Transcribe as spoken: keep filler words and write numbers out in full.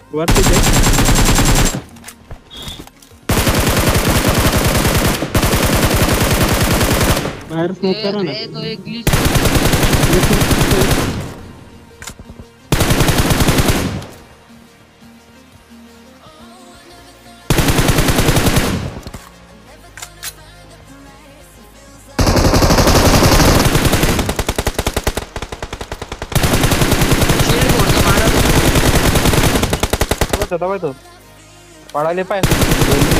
वरती दे. बाहेर स्मोक करा ना. ए, तो एक ग्लिच दबाय तो पळाले पाय.